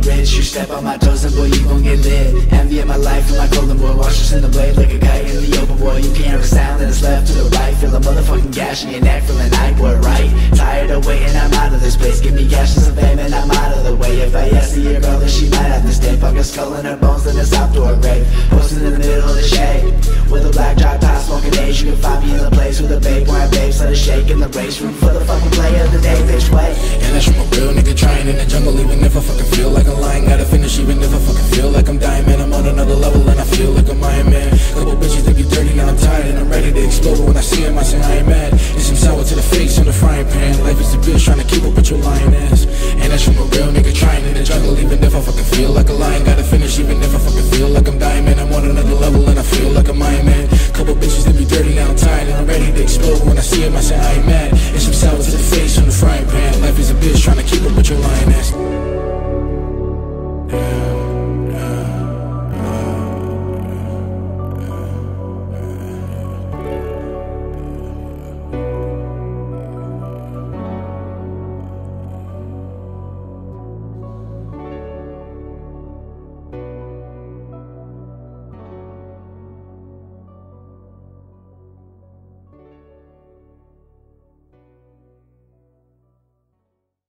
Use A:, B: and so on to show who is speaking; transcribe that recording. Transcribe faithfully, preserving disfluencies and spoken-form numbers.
A: rich. You step on my toes and boy you gon' get lit. Envy in my life and my golden boy, watch us in the blade like a guy in the open boy. You can't hear a sound and it's left to the right. Feel a motherfucking gash in your neck from the night boy, right? Tired of waiting, I'm out of this place. Give me cash and some fame and I'm out of the way. If I ask your girl then she might have to stay. Fuck a skull in her bones then it's out to her grave. Posted in the middle of the shade with a black drop top smoking age. You can find me in the place with a babe wearing babes. Let it shake in the race room for the fucking play of the day, bitch, wait.
B: And that's from a real nigga trying in the jungle. Even if I fucking feel like I'm lying, gotta finish. Even if I fucking feel like I'm dying, man, I'm on another level and I feel like I'm Iron Man. Couple bitches think you dirty, now I'm tired and I'm ready to explode. But when I see him I say I ain't mad. It's some sour to the face on the frying pan. Life is a bitch trying to keep